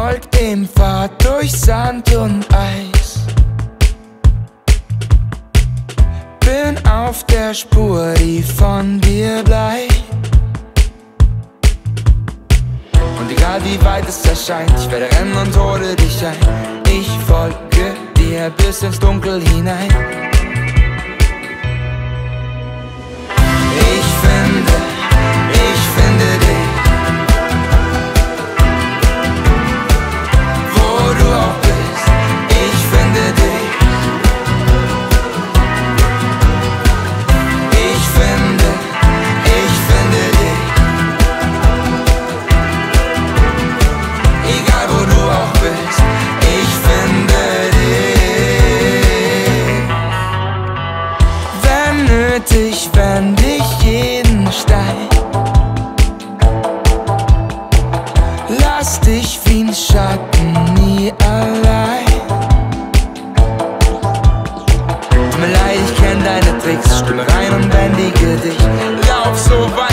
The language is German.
folg dem Pfad durch Sand und Eis. Bin auf der Spur, die von dir bleibt. Und egal wie weit es erscheint, ich werde rennen und hole dich ein. Ich folge dir bis ins Dunkel hinein. Ich finde dich, wo du auch bist. Ich finde dich. Ich finde dich. Egal wo du auch bist, ich finde dich. Wenn nötig, wend ich jeden Stein. Lass dich wie'n Schatten nie allein. Tut mir leid, ich kenn deine Tricks, stimme rein und bändige dich. Lauf so weit.